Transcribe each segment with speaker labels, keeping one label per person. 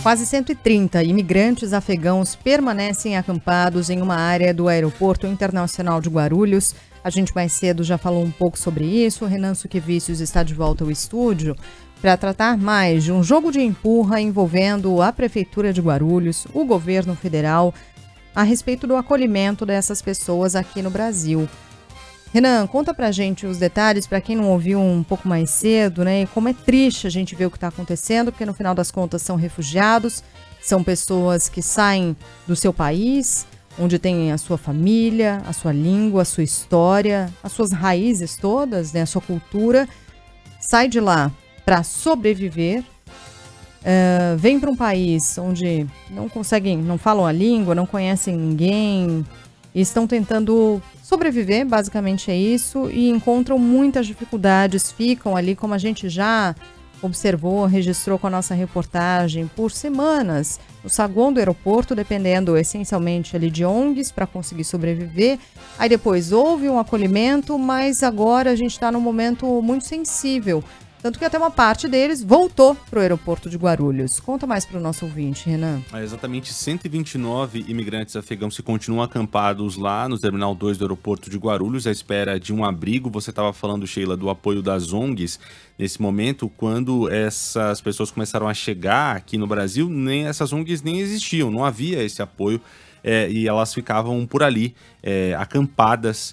Speaker 1: Quase 130 imigrantes afegãos permanecem acampados em uma área do Aeroporto Internacional de Guarulhos. A gente mais cedo já falou um pouco sobre isso. O Renan Suquevicius está de volta ao estúdio para tratar mais de um jogo de empurra envolvendo a Prefeitura de Guarulhos, o governo federal, a respeito do acolhimento dessas pessoas aqui no Brasil. Renan, conta pra gente os detalhes, para quem não ouviu um pouco mais cedo, né? E como é triste a gente ver o que está acontecendo, porque no final das contas são refugiados, são pessoas que saem do seu país, onde tem a sua família, a sua língua, a sua história, as suas raízes todas, né? A sua cultura, sai de lá para sobreviver, vem para um país onde não conseguem, não falam a língua, não conhecem ninguém, e estão tentando sobreviver, basicamente é isso, e encontram muitas dificuldades, ficam ali, como a gente já observou, registrou com a nossa reportagem, por semanas no saguão do aeroporto, dependendo essencialmente ali de ONGs para conseguir sobreviver. Aí depois houve um acolhimento, mas agora a gente está num momento muito sensível. Tanto que até uma parte deles voltou para o aeroporto de Guarulhos. Conta mais para o nosso ouvinte, Renan.
Speaker 2: Exatamente 129 imigrantes afegãos que continuam acampados lá no Terminal 2 do aeroporto de Guarulhos, à espera de um abrigo. Você estava falando, Sheila, do apoio das ONGs. Nesse momento, quando essas pessoas começaram a chegar aqui no Brasil, nem essas ONGs nem existiam, não havia esse apoio e elas ficavam por ali, acampadas,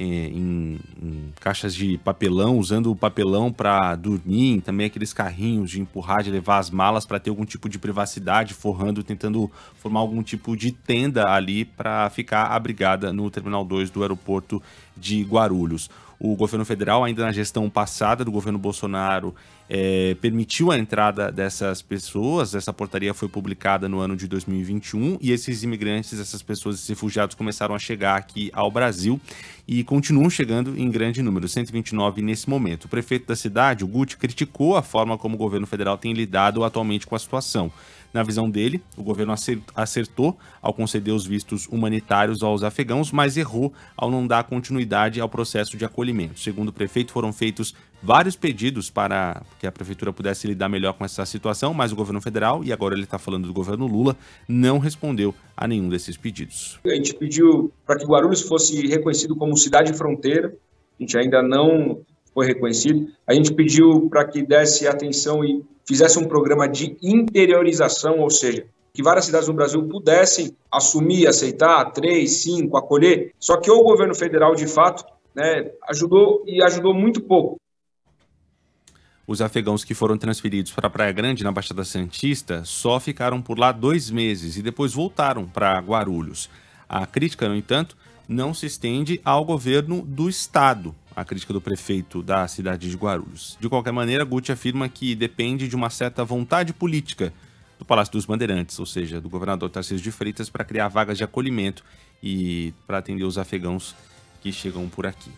Speaker 2: em caixas de papelão, usando o papelão para dormir, também aqueles carrinhos de empurrar, de levar as malas para ter algum tipo de privacidade, forrando, tentando formar algum tipo de tenda ali para ficar abrigada no Terminal 2 do aeroporto de Guarulhos. O governo federal, ainda na gestão passada do governo Bolsonaro, permitiu a entrada dessas pessoas. Essa portaria foi publicada no ano de 2021 e esses imigrantes, essas pessoas, esses refugiados começaram a chegar aqui ao Brasil e continuam chegando em grande número, 129 nesse momento. O prefeito da cidade, o Guti, criticou a forma como o governo federal tem lidado atualmente com a situação. Na visão dele, o governo acertou ao conceder os vistos humanitários aos afegãos, mas errou ao não dar continuidade ao processo de acolhimento. Segundo o prefeito, foram feitos vários pedidos para que a prefeitura pudesse lidar melhor com essa situação, mas o governo federal, e agora ele está falando do governo Lula, não respondeu a nenhum desses pedidos.
Speaker 3: A gente pediu para que Guarulhos fosse reconhecido como cidade fronteira, a gente ainda não foi reconhecido. A gente pediu para que desse atenção e fizesse um programa de interiorização, ou seja, que várias cidades no Brasil pudessem assumir, aceitar, 3, 5, acolher. Só que o governo federal, de fato, ajudou muito pouco.
Speaker 2: Os afegãos que foram transferidos para Praia Grande, na Baixada Santista, só ficaram por lá 2 meses e depois voltaram para Guarulhos. A crítica, no entanto, não se estende ao governo do estado, a crítica do prefeito da cidade de Guarulhos. De qualquer maneira, Guti afirma que depende de uma certa vontade política do Palácio dos Bandeirantes, ou seja, do governador Tarcísio de Freitas, para criar vagas de acolhimento e para atender os afegãos que chegam por aqui.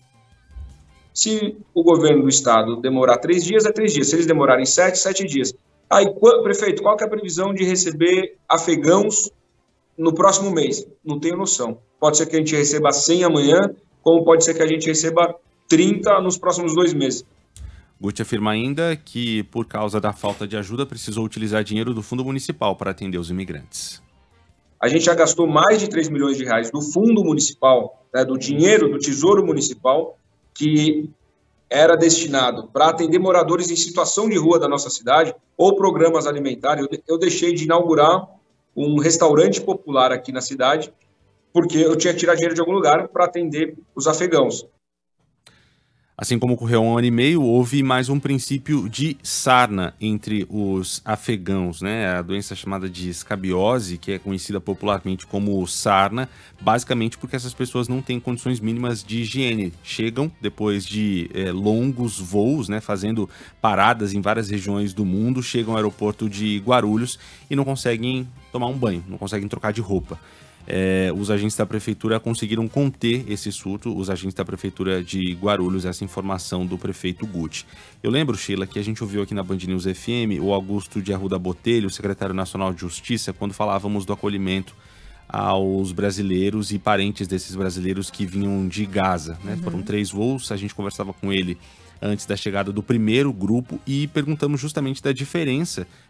Speaker 3: Se o governo do estado demorar 3 dias, é 3 dias. Se eles demorarem 7 dias. Aí, prefeito, qual que é a previsão de receber afegãos no próximo mês? Não tenho noção. Pode ser que a gente receba 100 amanhã, como pode ser que a gente receba 30 nos próximos 2 meses.
Speaker 2: Guti afirma ainda que, por causa da falta de ajuda, precisou utilizar dinheiro do Fundo Municipal para atender os imigrantes.
Speaker 3: A gente já gastou mais de 3 milhões de reais do Fundo Municipal, do dinheiro do Tesouro Municipal, que era destinado para atender moradores em situação de rua da nossa cidade ou programas alimentares. Eu deixei de inaugurar um restaurante popular aqui na cidade, porque eu tinha que tirar dinheiro de algum lugar para atender os afegãos.
Speaker 2: Assim como ocorreu há 1 ano e meio, houve mais um princípio de sarna entre os afegãos, né? A doença chamada de escabiose, que é conhecida popularmente como sarna, basicamente porque essas pessoas não têm condições mínimas de higiene. Chegam depois de longos voos, né? Fazendo paradas em várias regiões do mundo, chegam ao aeroporto de Guarulhos e não conseguem tomar um banho, não conseguem trocar de roupa. Os agentes da prefeitura conseguiram conter esse surto, os agentes da prefeitura de Guarulhos, essa informação do prefeito Guti. Eu lembro, Sheila, que a gente ouviu aqui na Band News FM o Augusto de Arruda Botelho, secretário nacional de Justiça, quando falávamos do acolhimento aos brasileiros e parentes desses brasileiros que vinham de Gaza, né? Foram 3 voos, a gente conversava com ele antes da chegada do primeiro grupo e perguntamos justamente da diferença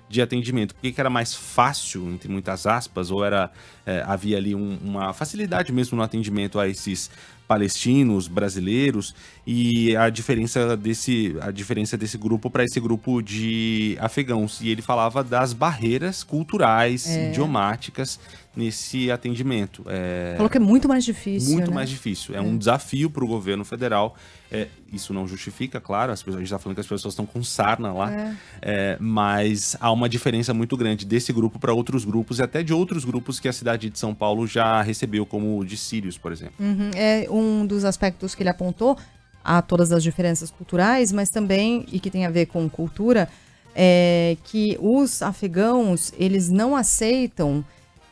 Speaker 2: de atendimento? Por que era mais fácil, entre muitas aspas, ou havia ali uma facilidade mesmo no atendimento a esses palestinos, brasileiros, e a diferença desse grupo para esse grupo de afegãos? E ele falava das barreiras culturais, idiomáticas nesse atendimento.
Speaker 1: Falou que é muito mais difícil,
Speaker 2: Muito
Speaker 1: né?
Speaker 2: mais difícil. É um desafio para o governo federal. Isso não justifica, claro, a gente está falando que as pessoas estão com sarna lá, mas há uma diferença muito grande desse grupo para outros grupos e até de outros grupos que a cidade de São Paulo já recebeu, como o de sírios, por exemplo.
Speaker 1: É um dos aspectos que ele apontou, há todas as diferenças culturais, mas também, e que tem a ver com cultura, que os afegãos, eles não aceitam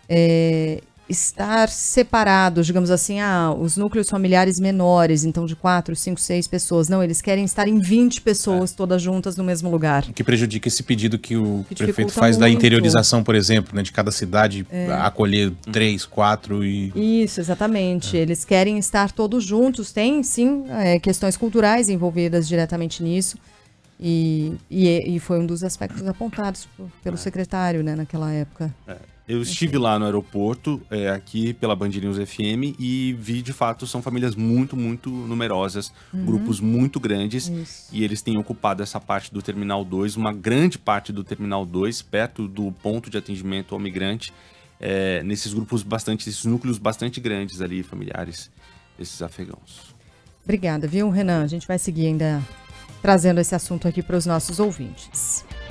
Speaker 1: estar separados, digamos assim, os núcleos familiares menores, então de 4, 5, 6 pessoas. Não, eles querem estar em 20 pessoas, todas juntas no mesmo lugar.
Speaker 4: O que prejudica esse pedido que o prefeito faz da interiorização, por exemplo, né, de cada cidade acolher 3, 4 e...
Speaker 1: Isso, exatamente. Eles querem estar todos juntos. Tem, sim, questões culturais envolvidas diretamente nisso. E foi um dos aspectos apontados pelo secretário, né, naquela época.
Speaker 2: Eu estive lá no aeroporto, aqui pela Band News FM, e vi, de fato, são famílias muito, muito numerosas, grupos muito grandes, e eles têm ocupado essa parte do Terminal 2, uma grande parte do Terminal 2, perto do ponto de atendimento ao migrante, nesses grupos esses núcleos bastante grandes ali, familiares, desses afegãos.
Speaker 1: Obrigada, viu, Renan? A gente vai seguir ainda trazendo esse assunto aqui para os nossos ouvintes.